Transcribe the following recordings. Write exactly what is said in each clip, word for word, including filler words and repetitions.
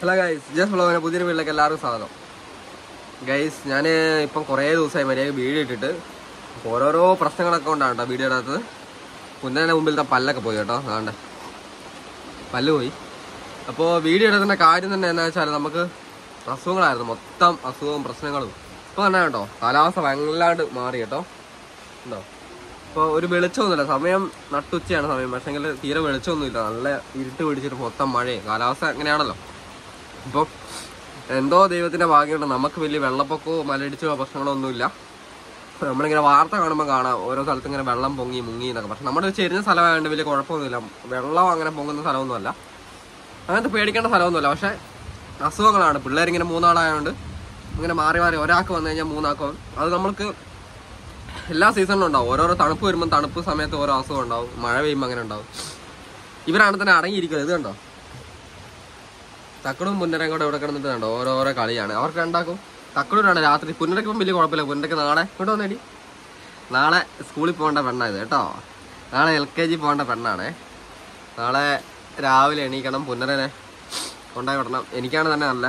Hello guys, just വ്ളോഗിന്റെ പുതിയൊരു വീട്ടിലേക്ക് എല്ലാവർക്കും സ്വാഗതം. ഗൈസ്, ഞാൻ ഇപ്പം കുറേ ദിവസമായി മര്യാദയ്ക്ക് വീഡിയോ ഇട്ടിട്ട് ഓരോരോ പ്രശ്നങ്ങളൊക്കെ കൊണ്ടാണ് കേട്ടോ വീഡിയോ ഇടാത്തത്. കുഞ്ഞിൻ്റെ മുമ്പിലത്തെ പല്ലൊക്കെ പോയി കേട്ടോ, അതാണ്ട് പല്ല് പോയി. അപ്പോൾ വീഡിയോ ഇടുന്നതിൻ്റെ കാര്യം തന്നെ എന്താ വെച്ചാൽ നമുക്ക് അസുഖങ്ങളായിരുന്നു, മൊത്തം അസുഖവും പ്രശ്നങ്ങളും. ഇപ്പോൾ തന്നെ കേട്ടോ കാലാവസ്ഥ വല്ലാണ്ട് മാറി കേട്ടോ, ഉണ്ടോ? ഇപ്പോൾ ഒരു വെളിച്ചമൊന്നുമില്ല, സമയം നട്ടുച്ചയാണ് സമയം, പക്ഷേങ്കിൽ തീരെ വെളിച്ചമൊന്നുമില്ല, നല്ല ഇരുട്ട് പിടിച്ചിട്ട് മൊത്തം മഴയും. കാലാവസ്ഥ എങ്ങനെയാണല്ലോ. ഇപ്പോൾ എന്തോ ദൈവത്തിൻ്റെ ഭാഗ്യമുണ്ട്, നമുക്ക് വലിയ വെള്ളപ്പൊക്കമോ മലയിടിച്ചോ പ്രശ്നങ്ങളോ ഒന്നുമില്ല. നമ്മളിങ്ങനെ വാർത്ത കാണുമ്പോൾ കാണാം ഓരോ സ്ഥലത്ത് ഇങ്ങനെ വെള്ളം പൊങ്ങി മുങ്ങി എന്നൊക്കെ. പക്ഷെ നമ്മുടെ ചെരിഞ്ഞ സ്ഥലമായതുകൊണ്ട് വലിയ കുഴപ്പമൊന്നുമില്ല, വെള്ളം അങ്ങനെ പൊങ്ങുന്ന സ്ഥലമൊന്നുമല്ല, അങ്ങനത്തെ പേടിക്കേണ്ട സ്ഥലമൊന്നുമില്ല. പക്ഷേ അസുഖങ്ങളാണ്. പിള്ളേരിങ്ങനെ മൂന്നാളായതുകൊണ്ട് ഇങ്ങനെ മാറി മാറി ഒരാൾക്ക് വന്നു കഴിഞ്ഞാൽ മൂന്നാക്കും. അത് നമ്മൾക്ക് എല്ലാ സീസണിലും ഉണ്ടാവും. ഓരോരോ തണുപ്പ് വരുമ്പോൾ തണുപ്പ് സമയത്ത് ഓരോ അസുഖം ഉണ്ടാവും, മഴ പെയ്യുമ്പോൾ അങ്ങനെ ഉണ്ടാവും. ഇവരാണ് തന്നെ അടങ്ങിയിരിക്കുന്നത്. ഇത് കണ്ടോ, തക്കടും പുന്നരയും കൂടെ ഇവിടെ കിടന്നിട്ട് കണ്ടോ ഓരോരോ കളിയാണ്. അവർക്ക് ഉണ്ടാക്കും. തക്കടൂരാണ് രാത്രി. പുന്നരയ്ക്കും വലിയ കുഴപ്പമില്ല. പുന്നരയ്ക്ക് നാളെ ഇവിടെ വന്നേടി, നാളെ സ്കൂളിൽ പോകേണ്ട പെണ്ണാണ് ഇത് കേട്ടോ. നാളെ എൽ കെ ജി പോകേണ്ട പെണ്ണാണേ. നാളെ രാവിലെ എണീക്കണം, പുന്നരനെ കൊണ്ടായി വിടണം. എനിക്കാണ് തന്നെ നല്ല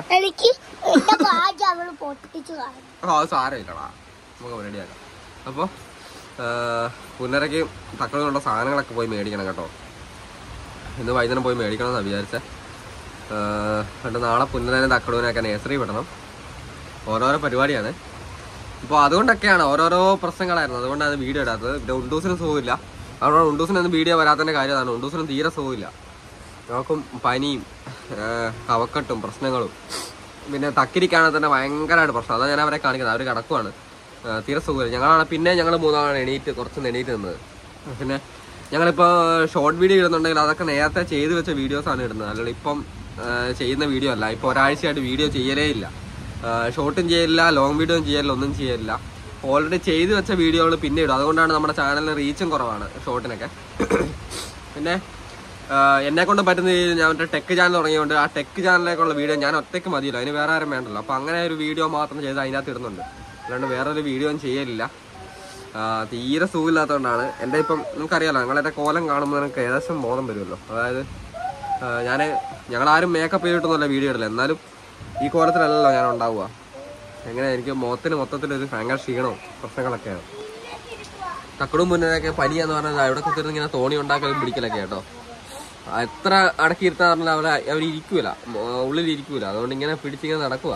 അത് സാരമില്ലടാ, നമുക്ക് റെഡിയാക്കാം. അപ്പോൾ പുന്നരയ്ക്ക് തക്കടൂരുള്ള സാധനങ്ങളൊക്കെ പോയി മേടിക്കണം കേട്ടോ. ഇന്ന് വൈകുന്നേരം പോയി മേടിക്കണം എന്നാണ് വിചാരിച്ചത്. എന്നിട്ട് നാളെ പുന്നരനെ തക്കടൂരിനൊക്കെ നേഴ്സറി വിടണം. ഓരോരോ പരിപാടിയാണ്. ഇപ്പോൾ അതുകൊണ്ടൊക്കെയാണ് ഓരോരോ പ്രശ്നങ്ങളായിരുന്നു, അതുകൊണ്ടാണ് വീഡിയോ ഇടാത്തത്. പിന്നെ ഉണ്ടൂസിനും സുഖമില്ല, അതുകൊണ്ട് ഉണ്ടൂസിനൊന്നും വീഡിയോ വരാത്തതിൻ്റെ കാര്യമാണ്. ഉണ്ടൂസിനും തീരെ സുഖമില്ല, നമുക്കും പനിയും കവക്കെട്ടും പ്രശ്നങ്ങളും. പിന്നെ തക്കിരിക്കാണെങ്കിൽ തന്നെ ഭയങ്കരമായിട്ട് പ്രശ്നം. അതാണ് ഞാൻ അവരെ കാണിക്കുന്നത്. അവർ കിടക്കുവാണ്, തീരെ സുഖമില്ല. ഞങ്ങളാണ് പിന്നെ ഞങ്ങൾ മൂന്നാളാണ് എണീറ്റ് കുറച്ച് എണീറ്റ് നിന്നത്. പിന്നെ ഞങ്ങളിപ്പോൾ ഷോർട്ട് വീഡിയോ ഇടുന്നുണ്ടെങ്കിൽ അതൊക്കെ നേരത്തെ ചെയ്ത് വെച്ച വീഡിയോസാണ് ഇടുന്നത്, അല്ലെങ്കിൽ ഇപ്പം ചെയ്യുന്ന വീഡിയോ അല്ല. ഇപ്പോൾ ഒരാഴ്ചയായിട്ട് വീഡിയോ ചെയ്യലേ ഇല്ല, ഷോർട്ടും ചെയ്യില്ല, ലോങ് വീഡിയോയും ചെയ്യലില്ല, ഒന്നും ചെയ്യലില്ല. ഓൾറെഡി ചെയ്ത് വെച്ച വീഡിയോകൾ പിന്നെ ഇടും. അതുകൊണ്ടാണ് നമ്മുടെ ചാനലിന് റീച്ചും കുറവാണ് ഷോർട്ടിനൊക്കെ. പിന്നെ എന്നെ കൊണ്ട് പറ്റുന്ന രീതിയിൽ ഞാൻ മറ്റേ ടെക്ക് ചാനൽ തുടങ്ങിയതുകൊണ്ട് ആ ടെക്ക് ചാനലിലേക്കുള്ള വീഡിയോ ഞാൻ ഒറ്റയ്ക്ക് മതിയല്ലോ, അതിന് വേറെ ആരും വേണ്ടല്ലോ. അപ്പോൾ അങ്ങനെ ഒരു വീഡിയോ മാത്രം ചെയ്ത് അതിനകത്ത് ഇടുന്നുണ്ട്, അല്ലാണ്ട് വേറൊരു വീഡിയോയും ചെയ്യലില്ല. തീരെ സുഖമില്ലാത്തതുകൊണ്ടാണ്. എൻ്റെ ഇപ്പം നിങ്ങൾക്കറിയാലോ, നിങ്ങളെൻ്റെ കോലം കാണുമ്പോൾ നിങ്ങൾക്ക് ഏകദേശം ബോധം വരുമല്ലോ. അതായത് ഞാൻ ഞങ്ങളാരും മേക്കപ്പ് ചെയ്തിട്ടൊന്നുമല്ല വീഡിയോ ഇടില്ല, എന്നാലും ഈ കോലത്തിലല്ലല്ലോ ഞാൻ ഉണ്ടാവുക. എങ്ങനെ എനിക്ക് മുഖത്തിന് മൊത്തത്തിലൊരു ഭയങ്കര ക്ഷീണവും പ്രശ്നങ്ങളൊക്കെയാണ്. തക്കടും മുന്നേയൊക്കെ പനിയെന്ന് പറഞ്ഞാൽ അവിടെ കുത്തിരുന്ന് ഇങ്ങനെ തോണി ഉണ്ടാക്കലും പിടിക്കലൊക്കെ കേട്ടോ. എത്ര അടക്കിയിരുത്താൻ പറഞ്ഞാൽ അവർ അവരിയ്ക്കൂല, ഉള്ളിലിരിക്കൂല, അതുകൊണ്ട് ഇങ്ങനെ പിടിച്ചിങ്ങനെ നടക്കുക.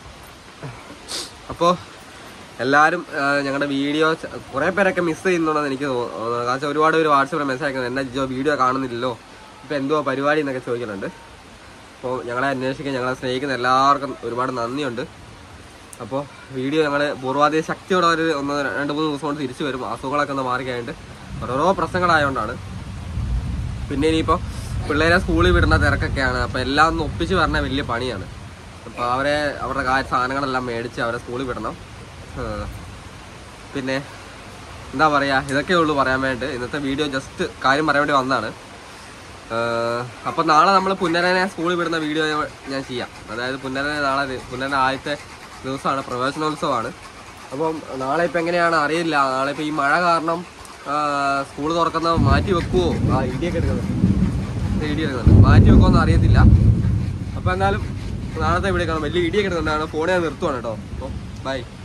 അപ്പോൾ എല്ലാവരും ഞങ്ങളുടെ വീഡിയോ കുറേ പേരൊക്കെ മിസ് ചെയ്യുന്നുണ്ടെന്ന് എനിക്ക് തോന്നുന്നു. കാരണം വെച്ചാൽ ഒരുപാട് പേര് വാട്സാപ്പിൽ മെസ്സേജ് അയക്കുന്നത്, എന്നാ ജിജോ വീഡിയോ കാണുന്നില്ലല്ലോ, ഇപ്പോൾ എന്തുവാ പരിപാടി എന്നൊക്കെ ചോദിക്കുന്നുണ്ട്. അപ്പോൾ ഞങ്ങളെ അന്വേഷിക്കാൻ ഞങ്ങളെ സ്നേഹിക്കുന്ന എല്ലാവർക്കും ഒരുപാട് നന്ദിയുണ്ട്. അപ്പോൾ വീഡിയോ ഞങ്ങൾ പൂർവാധിക ശക്തിയോടെ ഒരു ഒന്ന് രണ്ട് മൂന്ന് ദിവസം കൊണ്ട് തിരിച്ചു വരും. അസുഖങ്ങളൊക്കെ ഒന്ന് മാറിക്കഴിഞ്ഞിട്ട് ഓരോരോ പ്രശ്നങ്ങളായതുകൊണ്ടാണ്. പിന്നെ ഇനിയിപ്പോൾ പിള്ളേരെ സ്കൂളിൽ വിടുന്ന തിരക്കൊക്കെയാണ്. അപ്പോൾ എല്ലാം ഒന്ന് ഒപ്പിച്ച് പറഞ്ഞാൽ വലിയ പണിയാണ്. അപ്പോൾ അവരെ അവരുടെ കാര്യ സാധനങ്ങളെല്ലാം മേടിച്ച് അവരെ സ്കൂളിൽ വിടണം. പിന്നെ എന്താ പറയുക, ഇതൊക്കെ ഉള്ളൂ പറയാൻ വേണ്ടി ഇന്നത്തെ വീഡിയോ. ജസ്റ്റ് കാര്യം പറയാൻ വേണ്ടി വന്നതാണ്. അപ്പോൾ നാളെ നമ്മൾ പുന്നരനെ സ്കൂളിൽ വിടുന്ന വീഡിയോ ഞാൻ ചെയ്യാം. അതായത് പുന്നരനെ നാളെ പുന്നരനെ ആദ്യത്തെ ദിവസമാണ്, പ്രവേശനോത്സവമാണ്. അപ്പം നാളെ ഇപ്പം എങ്ങനെയാണ് അറിയില്ല. നാളെ ഇപ്പോൾ ഈ മഴ കാരണം സ്കൂൾ തുറക്കുന്ന മാറ്റി വെക്കുമോ, ആ ഇടിയൊക്കെ എടുക്കുന്നുണ്ട് ഇടി എടുക്കുന്നുണ്ട് മാറ്റി വെക്കുമോ എന്ന് അറിയത്തില്ല. അപ്പോൾ എന്തായാലും നാളത്തെ വീഡിയോ കാണാം. വലിയ ഇടിയൊക്കെ എടുക്കുന്നുണ്ടാണ്. ഫോൺ ഞാൻ നിർത്തുവാണ് കേട്ടോ. അപ്പോൾ ബൈ.